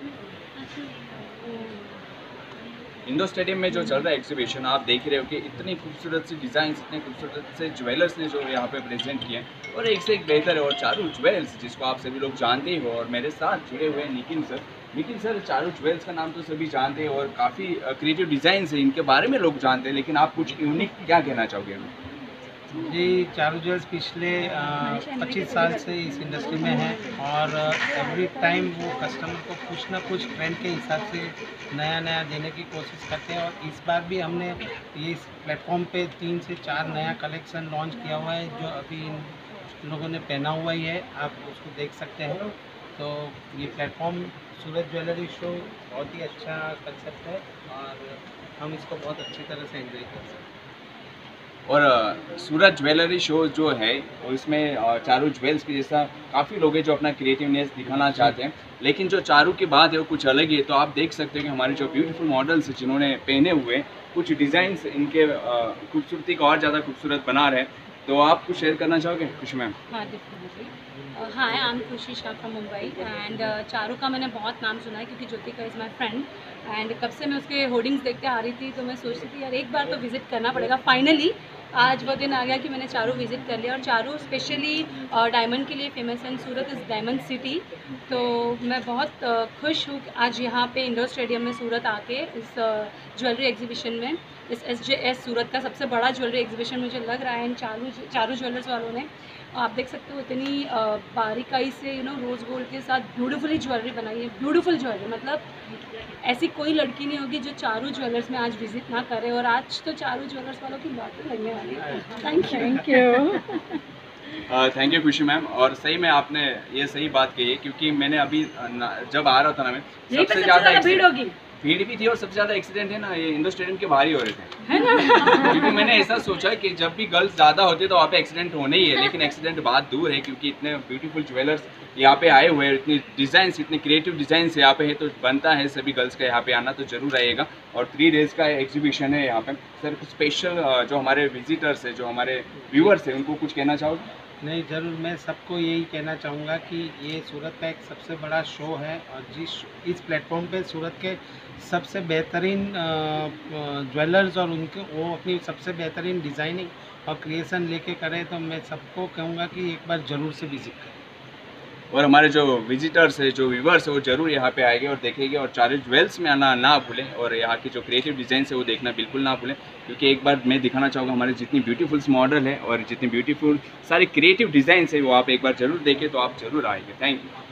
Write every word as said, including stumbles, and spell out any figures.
Indoor stadium में जो चल रहा है एग्जीबिशन, आप देख रहे हो कि इतनी खूबसूरत सी डिज़ाइन, इतने खूबसूरत से ज्वेलर्स ने जो यहाँ पे प्रेजेंट किए हैं और एक से एक बेहतर है। और चारू ज्वेल्स जिसको आप सभी लोग जानते ही हो, और मेरे साथ जुड़े हुए हैं Nitin sir. Nitin sir, Charu jewels का नाम तो सभी जानते हैं और काफ़ी क्रिएटिव डिज़ाइन है, इनके बारे में लोग जानते हैं, लेकिन आप कुछ यूनिक क्या कहना चाहोगे हमें? जी, चारू ज्वेल्स पिछले पच्चीस साल से इस इंडस्ट्री में है और एवरी टाइम वो कस्टमर को कुछ ना कुछ ट्रेंड के हिसाब से नया नया देने की कोशिश करते हैं। और इस बार भी हमने ये इस प्लेटफॉर्म पे तीन से चार नया कलेक्शन लॉन्च किया हुआ है, जो अभी इन लोगों ने पहना हुआ ही है, आप उसको देख सकते हैं। तो ये प्लेटफॉर्म सूरत ज्वेलरी शो बहुत ही अच्छा कंसेप्ट है और हम इसको बहुत अच्छी तरह से एंजॉय कर सकते हैं। और सूरत ज्वेलरी शो जो है, और इसमें चारू ज्वेल्स के जैसा काफ़ी लोग हैं जो अपना क्रिएटिवनेस दिखाना चाहते हैं, लेकिन जो चारू की बात है वो कुछ अलग ही है। तो आप देख सकते हैं कि हमारे जो ब्यूटीफुल मॉडल्स हैं जिन्होंने पहने हुए कुछ डिज़ाइंस इनके खूबसूरती को और ज़्यादा खूबसूरत बना रहे हैं। तो आप कुछ शेयर करना चाहोगे खुशी मैम? हाँ, definitely. Hi, I am Khushi Shah from Mumbai and Charu का मैंने बहुत नाम सुना है क्योंकि Jyotika is my friend and कब से मैं उसके होर्डिंग्स देखते आ रही थी, तो मैं सोचती थी यार एक बार तो विज़िट करना पड़ेगा। फाइनली आज वो दिन आ गया कि मैंने चारू विज़िट कर लिया। और चारू स्पेशली डायमंड के लिए फेमस है, सूरत इज़ डायमंड सिटी। तो मैं बहुत uh, खुश हूँ आज यहाँ पे इंडोर स्टेडियम में सूरत आके इस ज्वेलरी uh, एग्जीबिशन में, इस एस जे एस सूरत का सबसे बड़ा ज्वेलरी एग्जीबिशन मुझे लग रहा है। एंड चारू चारू ज्वेलर्स वालों ने, आप देख सकते हो, इतनी बारीकाई से यू नो रोज़ गोल्ड के साथ ब्यूटीफुली ज्वेलरी बनाई है। ब्यूटीफुल ज्वेलरी, मतलब ऐसी कोई लड़की नहीं होगी जो चारू ज्वेलर्स में आज विजिट ना करे। और आज तो चारू ज्वेलर्स वालों की बातें लगने वाली है। Thank you thank you thank you Khushi ma'am. और सही में आपने ये सही बात कही है, क्योंकि मैंने अभी जब आ रहा था ना, मैं सबसे ज़्यादा भीड़ होगी, भीड़ भी थी और सबसे ज़्यादा एक्सीडेंट है ना ये इंडोर स्टेडियम के बाहर ही हो रहे थे, है ना? क्योंकि मैंने ऐसा सोचा कि जब भी गर्ल्स ज़्यादा होते तो वहाँ पे एक्सीडेंट होने ही है, लेकिन एक्सीडेंट बात दूर है क्योंकि इतने ब्यूटीफुल ज्वेलर्स यहाँ पे आए हुए हैं, इतनी डिज़ाइंस, इतने क्रिएटिव डिज़ाइंस यहाँ पे है, तो बनता है सभी गर्ल्स का यहाँ पे आना। तो जरूर आइएगा। और थ्री डेज़ का एग्जीबिशन है यहाँ पे। सर, कुछ स्पेशल जो हमारे विजिटर्स है, जो हमारे व्यूअर्स हैं, उनको कुछ कहना चाहोगे? नहीं, ज़रूर। मैं सबको यही कहना चाहूँगा कि ये सूरत का एक सबसे बड़ा शो है और जिस इस प्लेटफॉर्म पे सूरत के सबसे बेहतरीन ज्वेलर्स और उनके वो अपनी सबसे बेहतरीन डिज़ाइनिंग और क्रिएशन लेके करें, तो मैं सबको कहूँगा कि एक बार ज़रूर से विज़िट करें। और हमारे जो विजिटर्स है, जो व्यूवर्स है, वो जरूर यहाँ पे आएंगे और देखेंगे। और चारू ज्वेल्स में आना ना भूलें और यहाँ की जो क्रिएटिव डिज़ाइन है वो देखना बिल्कुल ना भूलें, क्योंकि एक बार मैं दिखाना चाहूँगा हमारे जितनी ब्यूटीफुल मॉडल है और जितनी ब्यूटीफुल सारी क्रिएटिव डिज़ाइन है वो आप एक बार जरूर देखें। तो आप जरूर आएंगे। Thank you.